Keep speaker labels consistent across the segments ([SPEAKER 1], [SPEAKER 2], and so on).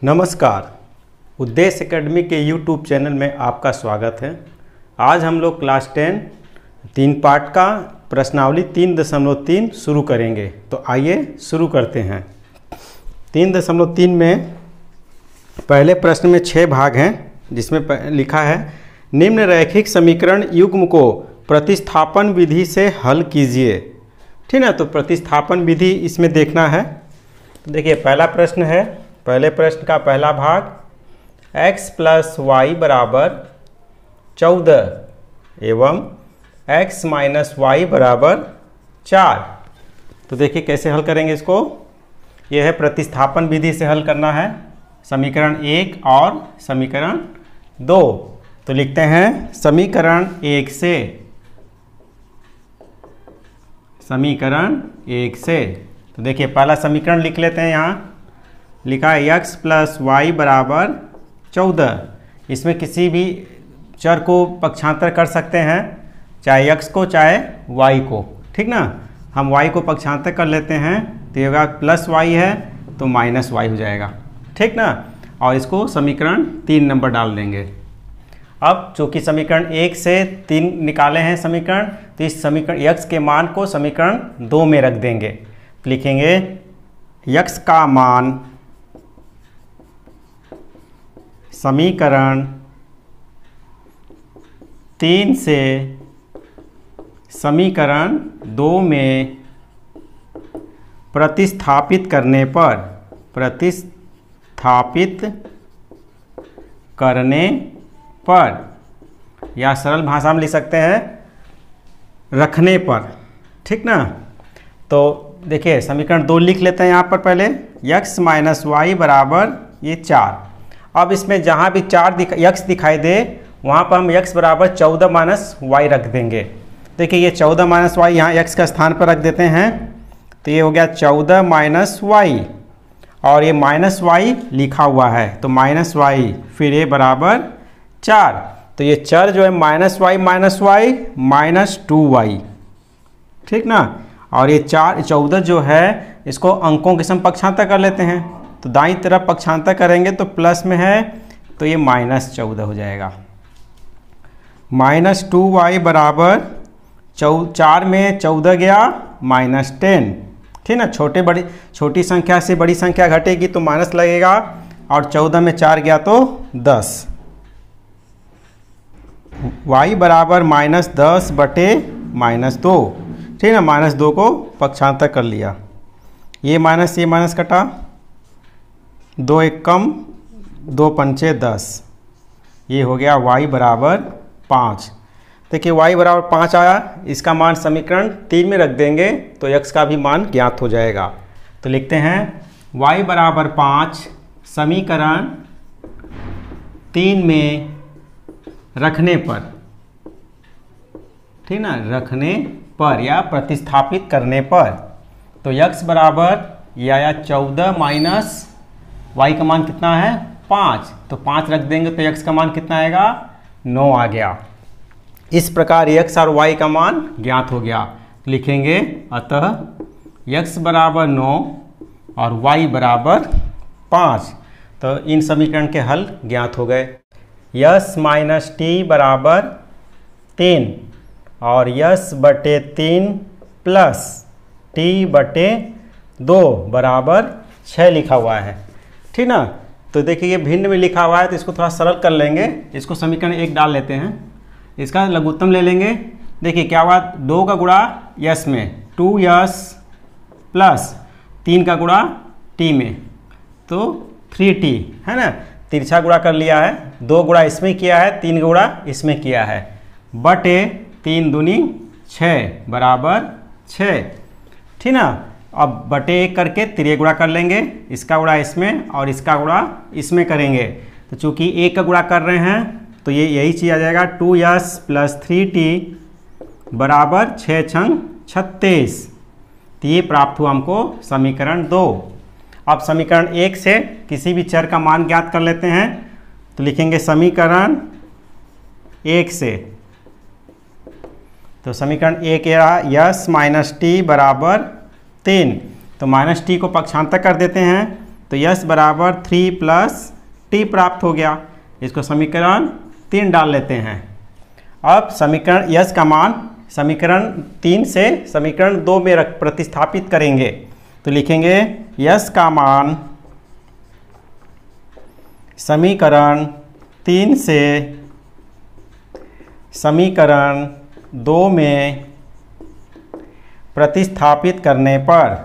[SPEAKER 1] नमस्कार, उद्देश्य एकेडमी के यूट्यूब चैनल में आपका स्वागत है। आज हम लोग क्लास 10 3 पार्ट का प्रश्नावली 3.3 शुरू करेंगे। तो आइए शुरू करते हैं। 3.3 में पहले प्रश्न में 6 भाग हैं, जिसमें लिखा है निम्न रैखिक समीकरण युग्म को प्रतिस्थापन विधि से हल कीजिए। ठीक है, तो प्रतिस्थापन विधि इसमें देखना है। तो देखिए पहला प्रश्न है, पहले प्रश्न का पहला भाग x + y = 14 एवं x - y = 4। तो देखिए कैसे हल करेंगे इसको। यह है प्रतिस्थापन विधि से हल करना है समीकरण 1 और समीकरण 2। तो लिखते हैं समीकरण 1 से, समीकरण 1 से। तो देखिए पहला समीकरण लिख लेते हैं। यहाँ लिखा है x + y = 14। इसमें किसी भी चर को पक्षांतर कर सकते हैं, चाहे x को चाहे y को। ठीक ना, हम y को पक्षांतर कर लेते हैं तो ये होगा +y है तो -y हो जाएगा। ठीक ना, और इसको समीकरण 3 नंबर डाल देंगे। अब चूँकि समीकरण 1 से 3 निकाले हैं समीकरण, तो इस समीकरण x के मान को समीकरण 2 में रख देंगे। लिखेंगे x का मान समीकरण 3 से समीकरण 2 में प्रतिस्थापित करने पर या सरल भाषा में लिख सकते हैं रखने पर। ठीक ना, तो देखिए समीकरण 2 लिख लेते हैं यहाँ पर पहले। x - y = ये 4। अब इसमें जहाँ भी x दिखाई दे वहाँ पर हम x = 14 - y रख देंगे। देखिए ये 14 - y यहाँ x का स्थान पर रख देते हैं, तो ये हो गया 14 - y, और ये -y लिखा हुआ है तो -y, फिर ये बराबर 4। तो ये चर जो है -y - 2y। ठीक ना, और ये 14 जो है इसको अंकों के सम पक्षांतर कर लेते हैं। तो दाईं तरफ पक्षांतर करेंगे तो प्लस में है तो ये -14 हो जाएगा। -2y बराबर 4 में 14 गया -10। ठीक ना, छोटी संख्या से बड़ी संख्या घटेगी तो माइनस लगेगा, और 14 में 4 गया तो 10। y बराबर -10 बटे -2। ठीक है ना, -2 को पक्षांतर कर लिया। ये माइनस कटा, 2 1 कम, 2 पंचे 10। ये हो गया y बराबर 5। देखिए y बराबर 5 आया, इसका मान समीकरण 3 में रख देंगे तो x का भी मान ज्ञात हो जाएगा। तो लिखते हैं y बराबर 5 समीकरण 3 में रखने पर। ठीक ना, रखने पर या प्रतिस्थापित करने पर। तो x बराबर ये आया 14 - y का मान कितना है 5, तो 5 रख देंगे तो x का मान कितना आएगा 9 आ गया। इस प्रकार x और y का मान ज्ञात हो गया। लिखेंगे अतः x बराबर 9 और y बराबर 5। तो इन समीकरण के हल ज्ञात हो गए। यस - t बराबर 3 और यस बटे 3 प्लस t बटे 2 बराबर 6 लिखा हुआ है। ठीक ना, तो देखिए ये भिन्न में लिखा हुआ है तो इसको थोड़ा सरल कर लेंगे। इसको समीकरण 1 डाल लेते हैं, इसका लघुत्तम ले लेंगे। देखिए क्या हुआ, 2 का गुणा यस में 2s प्लस 3 का गुणा t में तो 3t है ना, तिरछा गुणा कर लिया है। 2 गुणा इसमें किया है, 3 गुणा इसमें किया है, बटे 3 दूनी 6 बराबर 6। ठीक ना, अब बटे 1 करके तिर्य गुणा कर लेंगे, इसका गुणा इसमें और इसका गुणा इसमें करेंगे। तो चूंकि 1 का गुणा कर रहे हैं तो ये यही चीज़ आ जाएगा 2s + 3t बराबर 6 छंग 36। तो ये प्राप्त हुआ हमको समीकरण 2। अब समीकरण 1 से किसी भी चर का मान ज्ञात कर लेते हैं। तो लिखेंगे समीकरण 1 से, तो समीकरण 1 यस - t बराबर 3। तो -t को पक्षांतर कर देते हैं तो यस बराबर 3 प्लस टी प्राप्त हो गया। इसको समीकरण 3 डाल लेते हैं। अब समीकरण यस का मान समीकरण 3 से समीकरण 2 में प्रतिस्थापित करेंगे। तो लिखेंगे यस का मान समीकरण 3 से समीकरण 2 में प्रतिस्थापित करने पर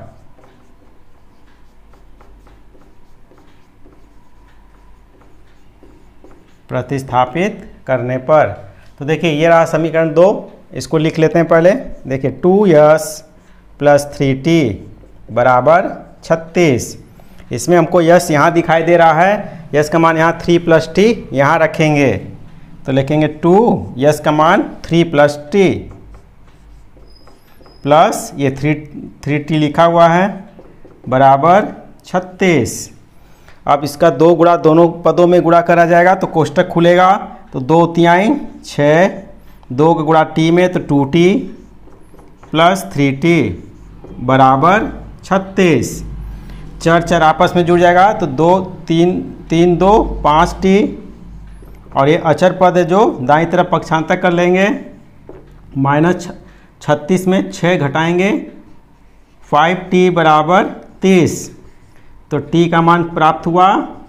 [SPEAKER 1] तो देखिए ये रहा समीकरण 2, इसको लिख लेते हैं पहले। देखिए 2s प्लस 3t बराबर 36। इसमें हमको यस यहाँ दिखाई दे रहा है, यस का मान यहाँ 3 प्लस टी यहाँ रखेंगे। तो लिखेंगे 2 यस का मान 3 प्लस टी प्लस ये 3t लिखा हुआ है बराबर 36। अब इसका 2 गुणा दोनों पदों में गुणा करा जाएगा तो कोष्टक खुलेगा। तो 2 तिहाई 6, 2 का गुणा टी में तो 2t प्लस 3t बराबर 36। चर आपस में जुड़ जाएगा तो 2 3 2 5t, और ये अचर पद है जो दाईं तरफ पक्षांतर कर लेंगे। माइनस 36 में 6 घटाएंगे 5t बराबर 30। तो t का मान प्राप्त हुआ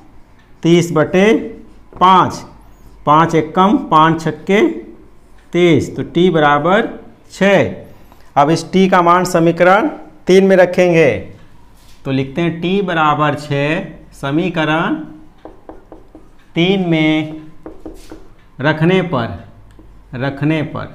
[SPEAKER 1] 30/5, 5 एकम 5 छक्के 30, तो t बराबर 6। अब इस t का मान समीकरण 3 में रखेंगे। तो लिखते हैं t बराबर 6 समीकरण 3 में रखने पर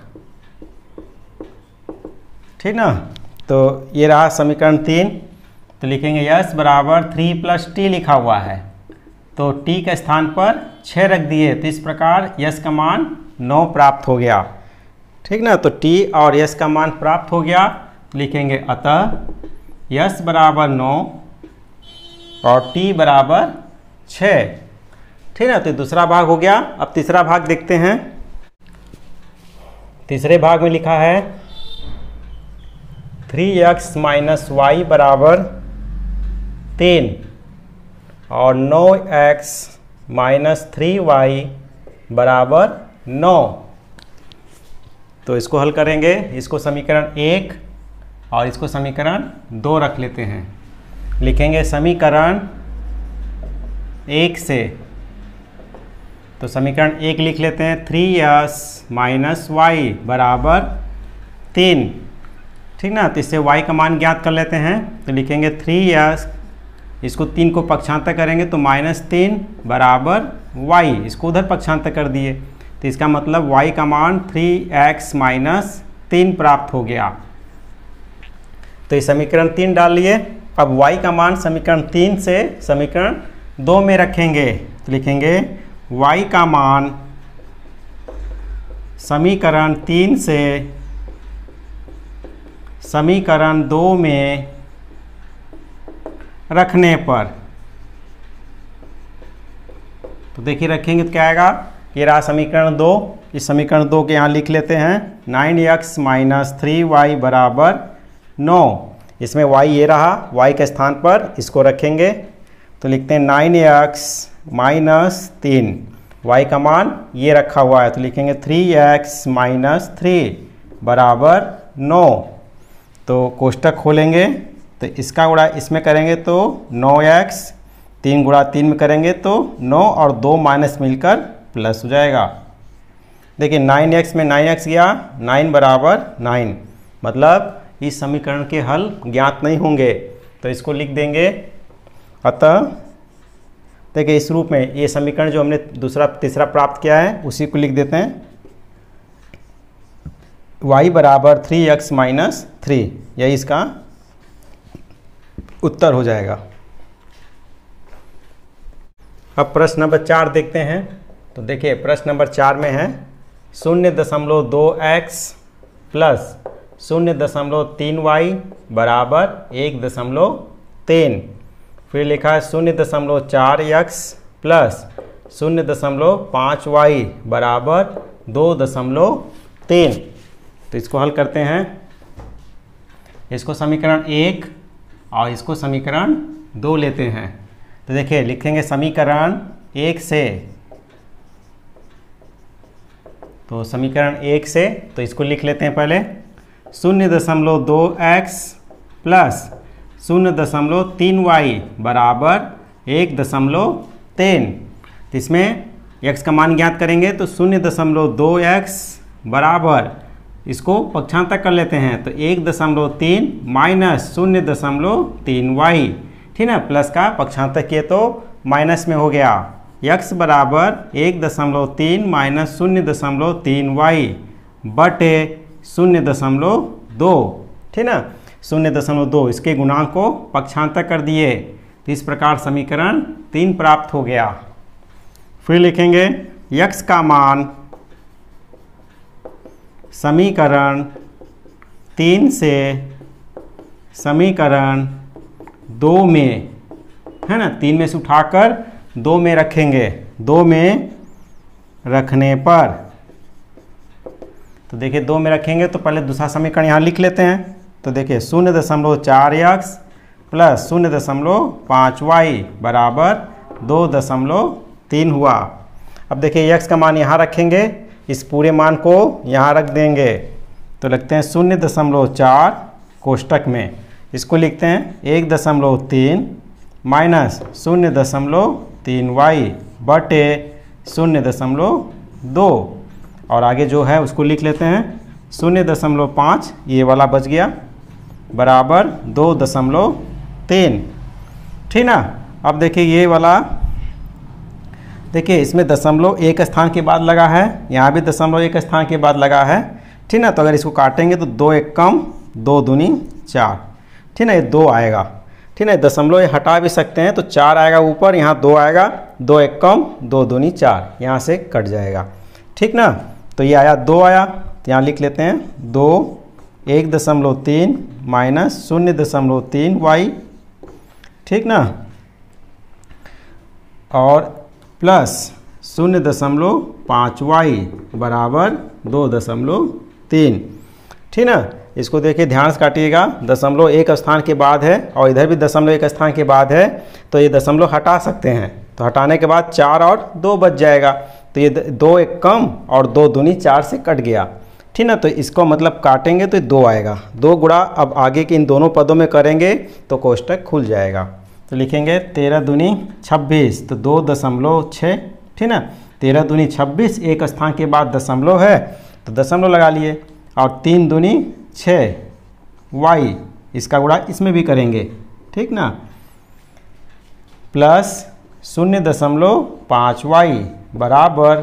[SPEAKER 1] ठीक ना। तो ये रहा समीकरण 3। तो लिखेंगे यस बराबर 3 प्लस टी लिखा हुआ है, तो टी के स्थान पर 6 रख दिए। तो इस प्रकार यस का मान 9 प्राप्त हो गया। ठीक ना, तो टी और यस का मान प्राप्त हो गया। तो लिखेंगे अतः यस बराबर 9 और टी बराबर 6। ठीक ना, तो दूसरा भाग हो गया। अब तीसरा भाग देखते हैं। तीसरे भाग में लिखा है 3x माइनस वाई बराबर 3 और 9x माइनस 3y बराबर 9। तो इसको हल करेंगे। इसको समीकरण 1 और इसको समीकरण 2 रख लेते हैं। लिखेंगे समीकरण 1 से, तो समीकरण 1 लिख लेते हैं 3s माइनस वाई बराबर 3। ठीक ना, तो इससे y का मान ज्ञात कर लेते हैं। तो लिखेंगे 3s, इसको 3 को पक्षांतर करेंगे तो -3 बराबर y, इसको उधर पक्षांतर कर दिए। तो इसका मतलब y का मान 3x माइनस 3 प्राप्त हो गया। तो ये समीकरण 3 डाल लिए। अब y का मान समीकरण 3 से समीकरण 2 में रखेंगे। तो लिखेंगे y का मान समीकरण 3 से समीकरण 2 में रखने पर, तो देखिए रखेंगे तो क्या आएगा। ये रहा समीकरण 2। इस समीकरण 2 के यहाँ लिख लेते हैं 9x माइनस 3y बराबर 9। इसमें y ये रहा, y के स्थान पर इसको रखेंगे। तो लिखते हैं 9x माइनस 3, y का मान ये रखा हुआ है। तो लिखेंगे 3x माइनस 3 बराबर 9। तो कोष्टक खोलेंगे तो इसका गुणा इसमें करेंगे तो 9x, 3 गुणा 3 में करेंगे तो 9 और 2 माइनस मिलकर प्लस हो जाएगा। देखिए 9x में 9x गया, 9 बराबर 9, मतलब इस समीकरण के हल ज्ञात नहीं होंगे। तो इसको लिख देंगे। अतः देखिए इस रूप में ये समीकरण जो हमने तीसरा प्राप्त किया है उसी को लिख देते हैं। y बराबर 3x माइनस 3, यही इसका उत्तर हो जाएगा। अब प्रश्न नंबर 4 देखते हैं। तो देखिए प्रश्न नंबर 4 में है 0.2x प्लस 0.3y बराबर 1.3। फिर लिखा है 0.4x प्लस 0.5y बराबर 2.3। तो इसको हल करते हैं। इसको समीकरण 1 और इसको समीकरण 2 लेते हैं। तो देखिए लिखेंगे समीकरण 1 से, तो समीकरण 1 से तो इसको लिख लेते हैं पहले 0.2x प्लस 0.3y बराबर 1.3। तो इसमें x का मान ज्ञात करेंगे तो 0.2x बराबर, इसको पक्षांतर कर लेते हैं तो 1.3 माइनस 0.3y, ठीक है, प्लस का पक्षांतर किए तो माइनस में हो गया। x बराबर 1.3 माइनस 0.3y बटे 0.2, ठीक ना, 0.2 इसके गुणांक को पक्षांतर कर दिए तो इस प्रकार समीकरण 3 प्राप्त हो गया। फिर लिखेंगे x का मान समीकरण 3 से समीकरण 2 में, है ना, 3 में से उठाकर 2 में रखेंगे। 2 में रखने पर तो देखिए 2 में रखेंगे तो पहले दूसरा समीकरण यहाँ लिख लेते हैं। तो देखिए 0.4x प्लस 0.5y बराबर 2.3 हुआ। अब देखिए x का मान यहाँ रखेंगे, इस पूरे मान को यहाँ रख देंगे तो लगते हैं 0.4 कोष्टक में, इसको लिखते हैं 1.3 माइनस 0.3y बटे 0.2 और आगे जो है उसको लिख लेते हैं 0.5, ये वाला बच गया, बराबर 2.3, ठीक ना। अब देखिए ये वाला, देखिए इसमें दशमलव एक स्थान के बाद लगा है, यहाँ भी दशमलव एक स्थान के बाद लगा है, ठीक ना। तो अगर इसको काटेंगे तो 2 एक कम 2 दूनी 4, ठीक ना, ये 2 आएगा, ठीक है। दशमलव ये हटा भी सकते हैं तो 4 आएगा ऊपर, यहाँ 2 आएगा, 2 एक कम 2 दूनी 4, यहाँ से कट जाएगा, ठीक ना। तो ये आया 2 आया, तो यहाँ लिख लेते हैं 2 1.3 माइनस 0.3y, ठीक ना, और प्लस 0.5y बराबर 2.3, ठीक ना। इसको देखिए ध्यान से काटिएगा, दशमलव एक स्थान के बाद है और इधर भी दशमलव एक स्थान के बाद है, तो ये दशमलव हटा सकते हैं, तो हटाने के बाद 4 और 2 बच जाएगा, तो ये 2 एक कम और 2 दूनी 4 से कट गया, ठीक ना। तो इसको मतलब काटेंगे तो 2 आएगा, 2 गुणा अब आगे के इन दोनों पदों में करेंगे तो कोष्टक खुल जाएगा। तो लिखेंगे 13 दूनी 26 तो 2.6, ठीक ना, 13 दूनी 26, एक स्थान के बाद दशमलव है तो दशमलव लगा लिए, और 3 दूनी 6y, इसका गुणा इसमें भी करेंगे, ठीक ना, प्लस 0.5y बराबर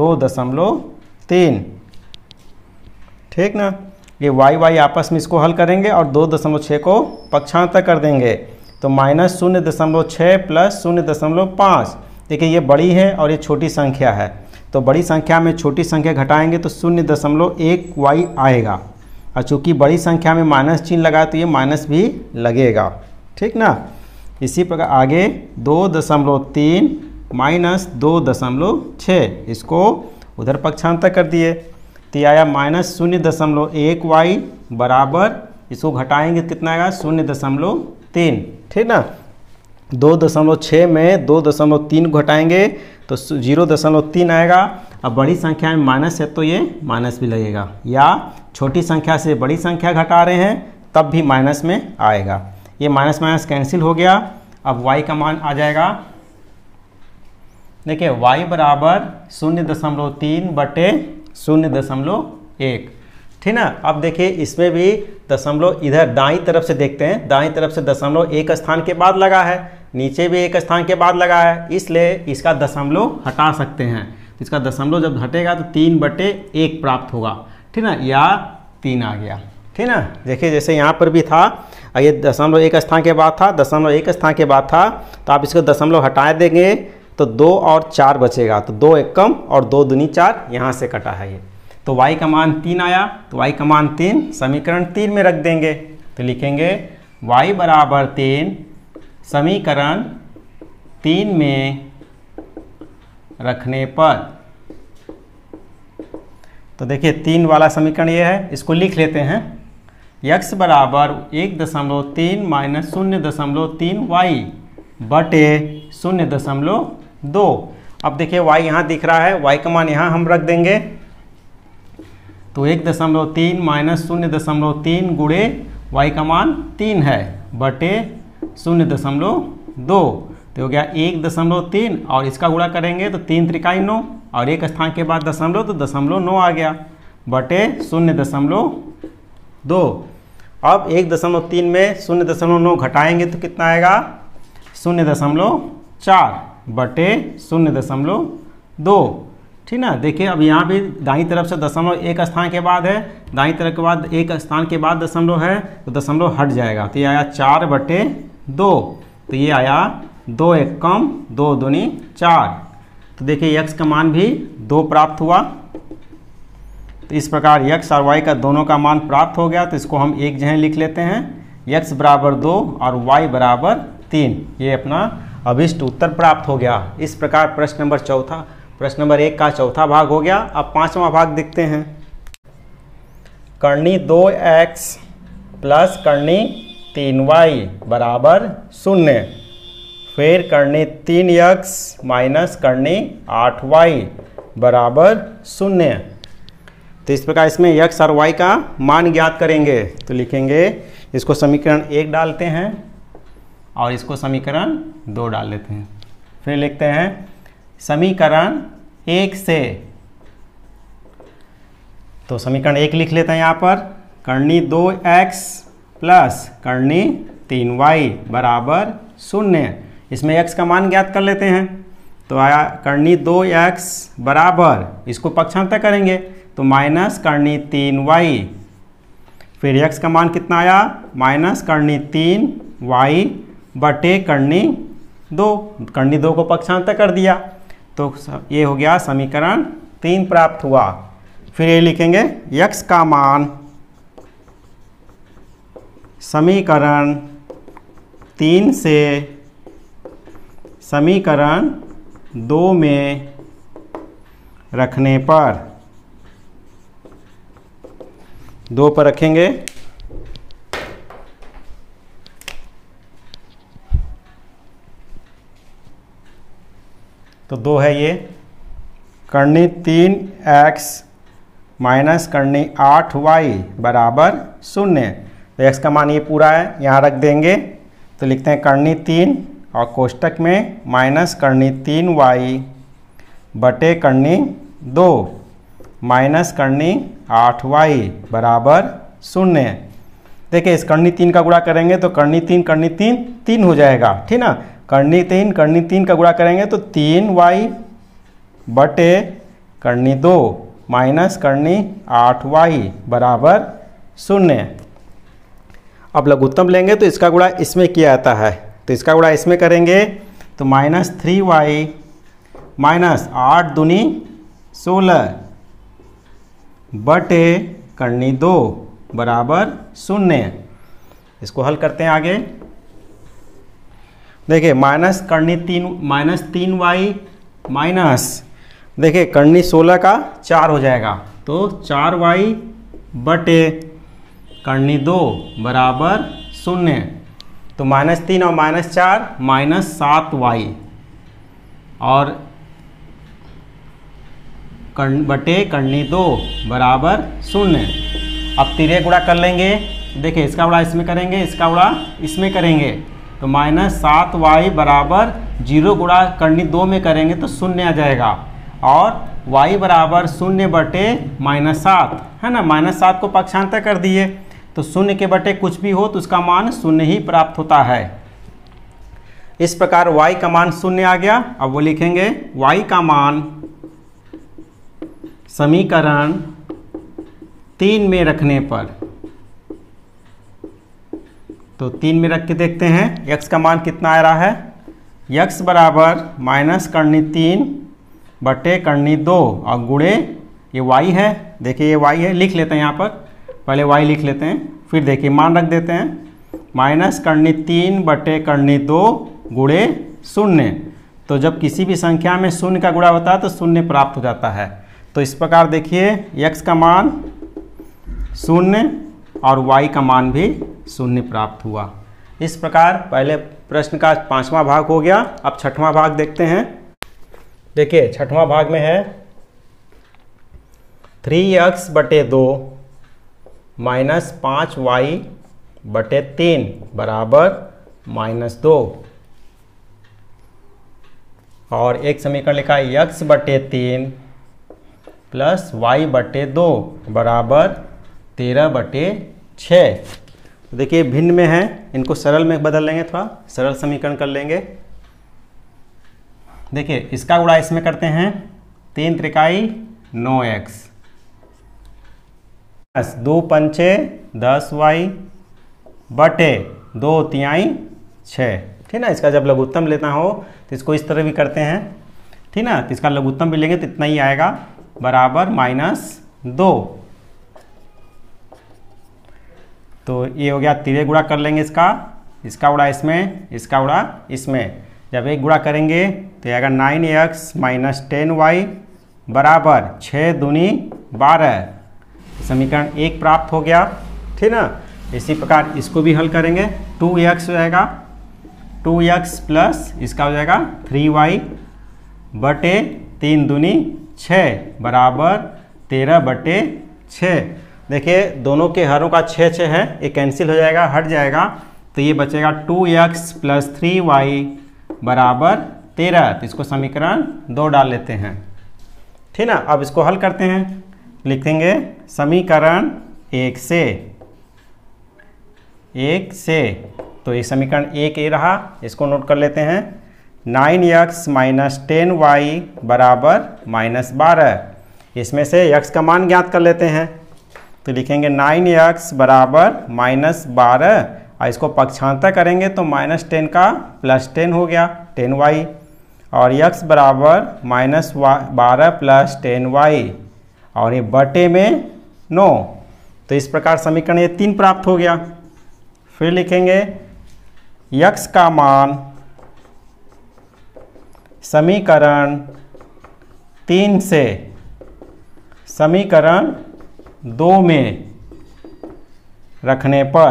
[SPEAKER 1] 2.3, ठीक ना। ये y आपस में इसको हल करेंगे और 2.6 को पक्षांतर कर देंगे तो माइनस 0.6 प्लस 0.5। देखिए ये बड़ी है और ये छोटी संख्या है, तो बड़ी संख्या में छोटी संख्या घटाएंगे तो 0.1y आएगा, और चूँकि बड़ी संख्या में माइनस चिन्ह लगा तो ये माइनस भी लगेगा, ठीक ना। इसी प्रकार आगे 2.3 माइनस 2.6, इसको उधर पक्षांतर कर दिए तो आया माइनस 0.1y बराबर, इसको घटाएंगे कितना आएगा 0.3, ठीक ना। 2.6 में 2.3 घटाएंगे तो 0.3 आएगा। अब बड़ी संख्या में माइनस है तो ये माइनस भी लगेगा, या छोटी संख्या से बड़ी संख्या घटा रहे हैं तब भी माइनस में आएगा। ये माइनस माइनस कैंसिल हो गया। अब y का मान आ जाएगा, देखिए y बराबर 0.3 बटे 0.1, ठीक ना। अब देखिए इसमें भी दशमलव इधर दाईं तरफ से देखते हैं, दाईं तरफ से दशमलव एक स्थान के बाद लगा है, नीचे भी एक स्थान के बाद लगा है, इसलिए इसका दशमलव हटा सकते हैं। तो इसका दशमलव जब हटेगा तो 3/1 प्राप्त होगा, ठीक ना, या 3 आ गया, ठीक ना। देखिए जैसे यहाँ पर भी था, ये दशमलव एक स्थान के बाद था, दशमलव एक स्थान के बाद था, तो आप इसको दशमलव हटा देंगे तो 2 और 4 बचेगा, तो 2 एक कम और 2 दूनी 4, यहाँ से कटा है ये। तो y का मान 3 आया, तो y का मान 3 समीकरण 3 में रख देंगे, तो लिखेंगे y बराबर 3 समीकरण 3 में रखने पर। तो देखिए 3 वाला समीकरण ये है, इसको लिख लेते हैं, x बराबर 1.3 माइनस 0.3y बटे 0.2। अब देखिए y यहाँ दिख रहा है, y का मान यहाँ हम रख देंगे, तो 1.3 माइनस 0.3 गुणे y का मान 3 है बटे 0.2, तो हो गया 1.3 और इसका गुणा करेंगे तो 3 त्रिकाई 9 और एक स्थान के बाद दशमलव, तो 0.9 आ गया बटे 0.2। अब 1.3 में 0.9 घटाएंगे तो कितना आएगा 0.4 बटे 0.2, ठीक ना। देखिए अब यहाँ भी दाईं तरफ से दशमलव एक स्थान के बाद है, दाईं तरफ के बाद एक स्थान के बाद दशमलव है, तो दशमलव हट जाएगा, तो ये आया 4/2, तो ये आया 2 एक कम 2 दूनी 4। तो देखिए x का मान भी 2 प्राप्त हुआ। तो इस प्रकार x और y का दोनों का मान प्राप्त हो गया, तो इसको हम एक जगह लिख लेते हैं, x बराबर 2 और y बराबर 3। ये अपना अभिष्ट उत्तर प्राप्त हो गया। इस प्रकार प्रश्न नंबर 1 का चौथा भाग हो गया। अब पांचवा भाग देखते हैं। करनी 2x प्लस करनी 3y बराबर 0, फिर करनी 3x माइनस करनी 8y बराबर 0। तो इस प्रकार इसमें x और y का मान ज्ञात करेंगे, तो लिखेंगे, इसको समीकरण 1 डालते हैं और इसको समीकरण 2 डाल लेते हैं। फिर लिखते हैं समीकरण 1 से, तो समीकरण 1 लिख लेते हैं यहाँ पर, करनी 2x प्लस करनी 3y बराबर 0। इसमें x का मान ज्ञात कर लेते हैं, तो आया करनी 2x बराबर, इसको पक्षांतर करेंगे तो माइनस करनी 3y, फिर x का मान कितना आया माइनस करनी 3y बटे करनी 2, करनी 2 को पक्षांतर कर दिया, तो ये हो गया समीकरण 3 प्राप्त हुआ। फिर ये लिखेंगे x का मान समीकरण 3 से समीकरण 2 में रखने पर, 2 पर रखेंगे तो 2 है ये, करनी 3x माइनस करनी 8y बराबर 0। तो x का मान ये पूरा है, यहाँ रख देंगे, तो लिखते हैं करनी 3 और कोष्टक में माइनस करनी 3y बटे करनी 2 माइनस करनी 8y बराबर 0। देखिए इस करनी 3 का गुणा करेंगे तो करनी 3 3 हो जाएगा, ठीक ना। करनी 3 का गुणा करेंगे तो 3y बटे करनी 2 माइनस करनी 8y बराबर 0। अब लघुत्तम लेंगे तो इसका गुणा इसमें किया जाता है, तो इसका गुणा इसमें करेंगे तो माइनस 3y माइनस 8 दूनी 16 बटे करनी 2 बराबर 0। इसको हल करते हैं आगे। देखिए माइनस करनी 3y माइनस, देखिए करनी 16 का 4 हो जाएगा, तो 4y बटे करनी 2 बराबर 0। तो -3 और -4 -7y और बटे करनी 2 बराबर 0। अब तिरे गुणा कर लेंगे, देखिए इसका गुणा इसमें करेंगे, इसका गुणा इसमें करेंगे, तो -7y बराबर 0 गुणा करनी 2 में करेंगे तो 0 आ जाएगा, और y बराबर 0 बटे -7 है ना, -7 को पक्षांतर कर दिए तो 0 के बटे कुछ भी हो तो उसका मान 0 ही प्राप्त होता है। इस प्रकार y का मान 0 आ गया। अब वो लिखेंगे y का मान समीकरण 3 में रखने पर, तो 3 में रख के देखते हैं x का मान कितना आ रहा है, x बराबर माइनस करनी 3 बटे करनी 2 और गुणे ये y है, देखिए ये y है, लिख लेते हैं यहाँ पर, पहले y लिख लेते हैं, फिर देखिए मान रख देते हैं, माइनस करनी 3 बटे करनी 2 गुणे 0। तो जब किसी भी संख्या में 0 का गुणा होता है तो 0 प्राप्त हो जाता है। तो इस प्रकार देखिए x का मान 0 और y का मान भी 0 प्राप्त हुआ। इस प्रकार पहले प्रश्न का 5वां भाग हो गया। अब 6वां भाग देखते हैं। देखिए 6वां भाग में है 3x/2 माइनस 5y/3 बराबर -2 और एक समीकरण लिखा है x/3 प्लस y/2 बराबर 13/6। देखिए भिन्न में है, इनको सरल में बदल लेंगे, थोड़ा सरल समीकरण कर लेंगे। देखिए इसका गुणा इसमें करते हैं, 3 त्रिकाई 9x 2 पंचे 10y बटे 2 तिहाई 6। ठीक ना। इसका जब लघुत्तम लेना हो तो इसको इस तरह भी करते हैं। ठीक ना। तो इसका लघुत्तम भी लेंगे तो इतना ही आएगा बराबर -2। तो ये हो गया, तिरे गुणा कर लेंगे इसका गुणा इसमें, इसका गुणा इसमें। जब एक गुणा करेंगे तो आएगा 9x - 10y बराबर 6 दूनी 12। समीकरण 1 प्राप्त हो गया। ठीक ना। इसी प्रकार इसको भी हल करेंगे, 2x हो जाएगा, 2x प्लस इसका हो जाएगा 3y बटे 3 दूनी 6 बराबर 13/6। देखिए दोनों के हरों का 6 है, ये कैंसिल हो जाएगा, हट जाएगा, तो ये बचेगा 2x प्लस 3y बराबर 13। तो इसको समीकरण 2 डाल लेते हैं। ठीक ना। अब इसको हल करते हैं, लिखेंगे समीकरण 1 से। तो ये समीकरण 1 ये रहा, इसको नोट कर लेते हैं। 9x - 10y बराबर -12। इसमें से x का मान ज्ञात कर लेते हैं, तो लिखेंगे 9x बराबर -12 और इसको पक्षांतर करेंगे तो -10 का +10 हो गया 10y और x बराबर -12 + 10y और ये बटे में 9। तो इस प्रकार समीकरण ये 3 प्राप्त हो गया। फिर लिखेंगे x का मान समीकरण 3 से समीकरण 2 में रखने पर,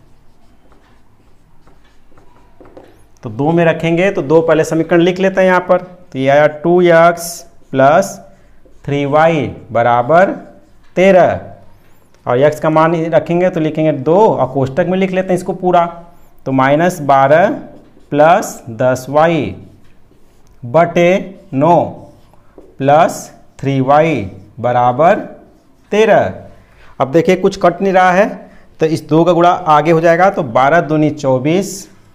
[SPEAKER 1] तो 2 में रखेंगे तो 2 पहले समीकरण लिख लेते हैं यहाँ पर। तो ये आया 2x प्लस 3y बराबर 13 और x का मान रखेंगे तो लिखेंगे 2 और कोष्टक में लिख लेते हैं इसको पूरा। तो -12 प्लस 10y बटे 9 प्लस 3y बराबर 13। अब देखिए कुछ कट नहीं रहा है, तो इस 2 का गुणा आगे हो जाएगा, तो 12 दूनी 24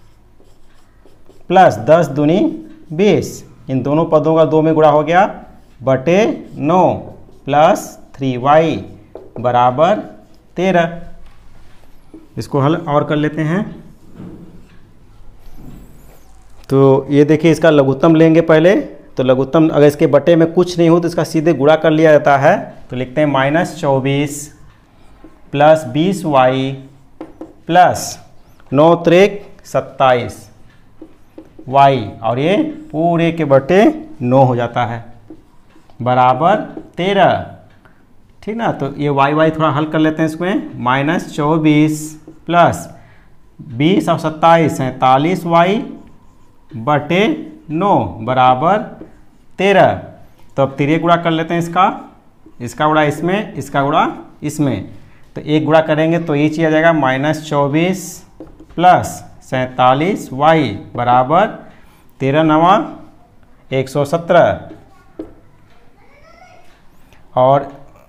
[SPEAKER 1] प्लस 10 दूनी 20। इन दोनों पदों का 2 में गुणा हो गया बटे 9 प्लस 3y बराबर 13। इसको हल और कर लेते हैं। तो ये देखिए इसका लघुत्तम लेंगे पहले, तो लघुत्तम अगर इसके बटे में कुछ नहीं हो तो इसका सीधे गुणा कर लिया जाता है। तो लिखते हैं -24 प्लस 20y प्लस 9 त्रिक 27 y और ये पूरे के बटे 9 हो जाता है बराबर 13। ठीक ना। तो ये y थोड़ा हल कर लेते हैं इसमें, -24 प्लस 20 और 27 47y बटे 9 बराबर 13। तो अब तिरे गुणा कर लेते हैं इसका गुणा इसमें, इसका गुणा इसमें। तो एक गुणा करेंगे तो ये चीज़ आ जाएगा -24 प्लस 47y बराबर 13 9 117 और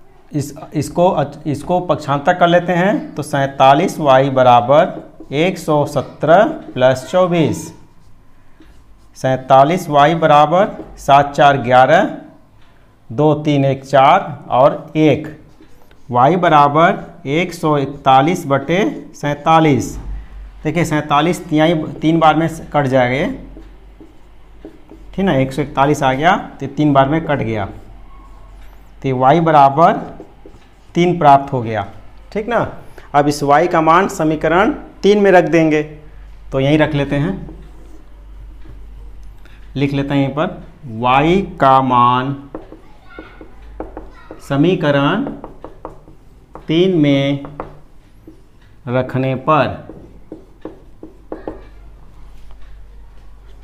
[SPEAKER 1] इसको पक्षांतर कर लेते हैं तो 47y बराबर 117 प्लस 24। 47y बराबर 7 4 11 2 3 1 4 और 1 y बराबर 141 बटे 47। देखिए 47 3 बार में कट जाएगा, ठीक ना। 141 आ गया तो 3 बार में कट गया, तो y बराबर 3 प्राप्त हो गया। ठीक ना। अब इस y का मान समीकरण 3 में रख देंगे, तो यहीं रख लेते हैं, लिख लेते हैं यहीं पर y का मान समीकरण 3 में रखने पर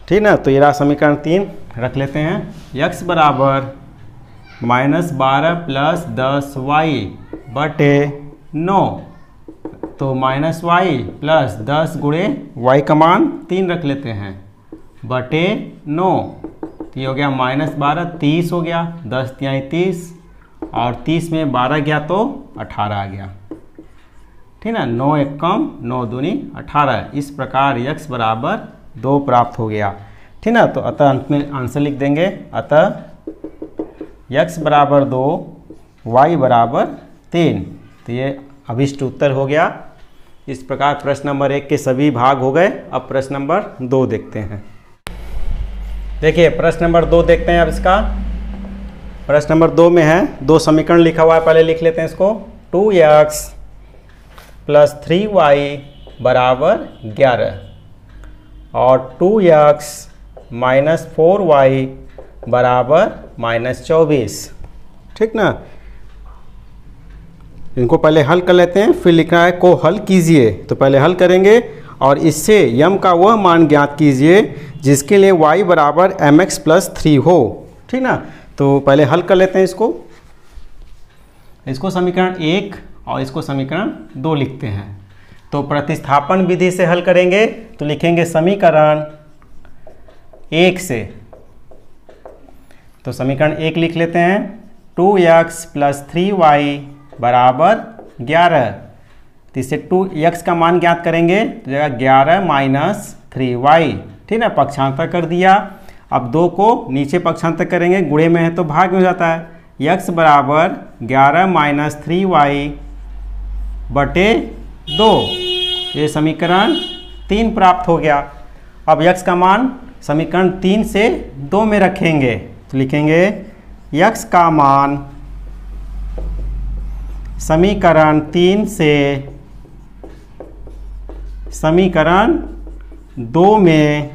[SPEAKER 1] ठीक ना। तो ये रहा समीकरण 3, रख लेते हैं। x बराबर -12 प्लस 10y बटे 9, तो -y प्लस 10 गुणे y का मान 3 रख लेते हैं बटे 9, तो ये हो गया -12, 30 हो गया, 10 तिहाई 30, और 30 में 12 गया तो 18 आ गया, ठीक ना। 9 एक कम 9 दूनी 18, इस प्रकार x बराबर 2 प्राप्त हो गया, ठीक ना। तो अतः अंत में आंसर लिख देंगे, अतः x बराबर 2, y बराबर 3, तो ये अभिष्ट उत्तर हो गया। इस प्रकार प्रश्न नंबर 1 के सभी भाग हो गए। अब प्रश्न नंबर 2 देखते हैं। देखिए प्रश्न नंबर 2 देखते हैं अब इसका। प्रश्न नंबर 2 में है 2 समीकरण लिखा हुआ है, पहले लिख लेते हैं इसको। 2x प्लस 3y बराबर 11 और 2x माइनस 4y बराबर -24, ठीक ना। इनको पहले हल कर लेते हैं, फिर लिखा है को हल कीजिए, तो पहले हल करेंगे और इससे यम का वह मान ज्ञात कीजिए जिसके लिए y बराबर mx प्लस 3 हो, ठीक ना। तो पहले हल कर लेते हैं इसको समीकरण 1 और इसको समीकरण 2 लिखते हैं। तो प्रतिस्थापन विधि से हल करेंगे, तो लिखेंगे समीकरण 1 से, तो समीकरण 1 लिख लेते हैं। 2x प्लस 3y बराबर 11, तो इससे 2x का मान ज्ञात करेंगे, तो जगह 11 माइनस 3y, ठीक ना। पक्षांतर कर दिया। अब 2 को नीचे पक्षांतर करेंगे, गुणे में है तो भाग में हो जाता है। x बराबर 11 माइनस 3y बटे 2, ये समीकरण 3 प्राप्त हो गया। अब x का मान समीकरण 3 से 2 में रखेंगे, तो लिखेंगे x का मान समीकरण 3 से समीकरण 2 में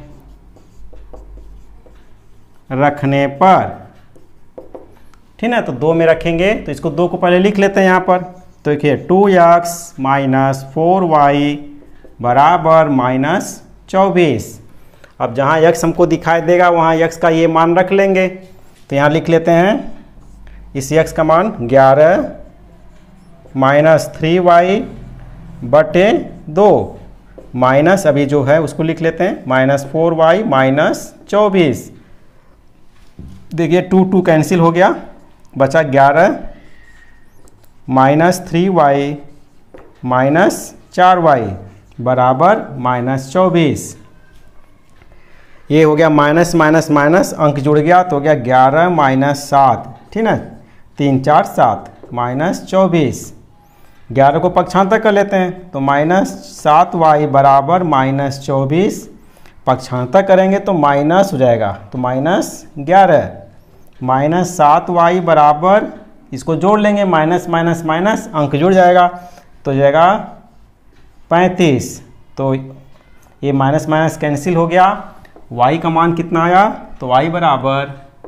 [SPEAKER 1] रखने पर, ठीक है। तो 2 में रखेंगे, तो इसको 2 को पहले लिख लेते हैं यहाँ पर। तो देखिए 2x माइनस 4y बराबर -24। अब जहाँ x हमको दिखाई देगा वहाँ x का ये मान रख लेंगे, तो यहाँ लिख लेते हैं इस x का मान 11 माइनस 3y बटे 2, माइनस अभी जो है उसको लिख लेते हैं -4y माइनस 24। देखिए 2 कैंसिल हो गया, बचा 11 माइनस 3y माइनस 4y बराबर -24। ये हो गया माइनस माइनस माइनस, अंक जुड़ गया तो हो गया 11 माइनस 7, ठीक ना। 3 4 7 माइनस 24। 11 को पक्षांतर कर लेते हैं, तो -7y बराबर -24। पक्षांतर करेंगे तो माइनस हो जाएगा, तो -11 -7y बराबर, इसको जोड़ लेंगे माइनस माइनस माइनस, अंक जुड़ जाएगा तो हो जाएगा 35। तो ये माइनस माइनस कैंसिल हो गया। y का मान कितना आया, तो y बराबर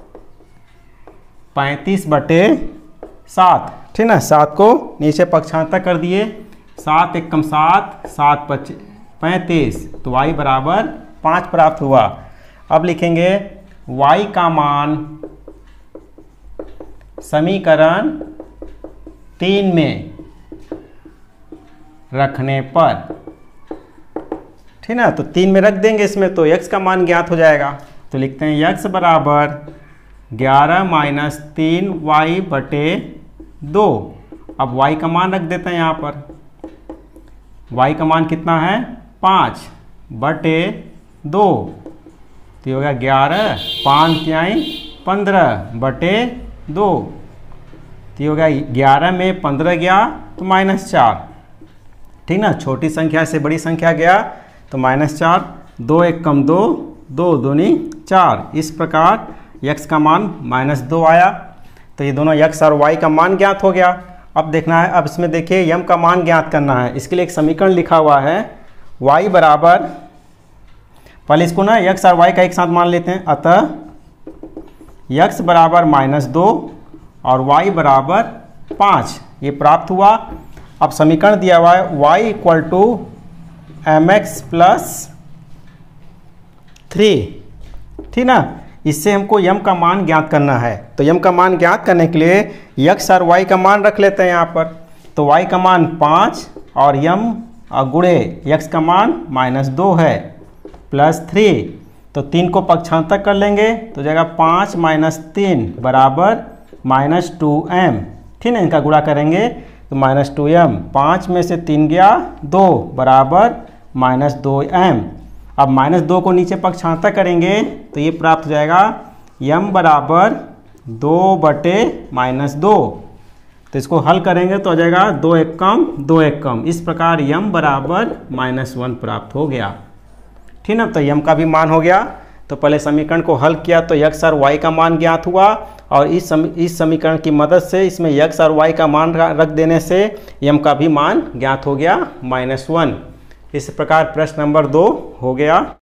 [SPEAKER 1] 35 बटे 7, ठीक ना। 7 को नीचे पक्षांतर कर दिए, 7 एकम 7, 7 5 35, तो y बराबर 5 प्राप्त हुआ। अब लिखेंगे y का मान समीकरण 3 में रखने पर, ठीक ना। तो 3 में रख देंगे इसमें, तो x का मान ज्ञात हो जाएगा। तो लिखते हैं x बराबर 11 माइनस 3y बटे 2। अब y का मान रख देते हैं यहाँ पर, y का मान कितना है 5 बटे 2, तो हो गया 11, 5 तिहाई 15 बटे 2, तो हो गया 11 में 15 गया तो -4, ठीक ना। छोटी संख्या से बड़ी संख्या गया तो -4, 2 एक कम 2, 2 दूनी 4, इस प्रकार x का मान -2 आया। तो ये दोनों x और y का मान ज्ञात हो गया। अब देखना है, अब इसमें देखिए m का मान ज्ञात करना है। इसके लिए एक समीकरण लिखा हुआ है, y बराबर, पहले इसको ना x और y का एक साथ मान लेते हैं। अतः x बराबर -2 और y बराबर 5, ये प्राप्त हुआ। अब समीकरण दिया हुआ है y equal to mx plus 3, ठीक ना। इससे हमको यम का मान ज्ञात करना है। तो यम का मान ज्ञात करने के लिए यक्स और वाई का मान रख लेते हैं यहाँ पर। तो वाई का मान 5 और यम गुणे यक्स का मान -2 है +3। तो 3 को पक्षांतर कर लेंगे तो जाएगा 5 - 3 बराबर -2m। ठीक है, इनका गुणा करेंगे तो -2m। 5 में से 3 गया 2 बराबर -2m। अब -2 को नीचे पक्षांतर करेंगे तो ये प्राप्त हो जाएगा m बराबर 2/-2। तो इसको हल करेंगे तो आ जाएगा 2 एक कम 2 एक कम। इस प्रकार m बराबर -1 प्राप्त हो गया। ठीक ना। तो m का भी मान हो गया। तो पहले समीकरण को हल किया तो x और y का मान ज्ञात हुआ, और इस समीकरण की मदद से इसमें x और y का मान रख देने से m का भी मान ज्ञात हो गया -1। इस प्रकार प्रश्न नंबर 2 हो गया।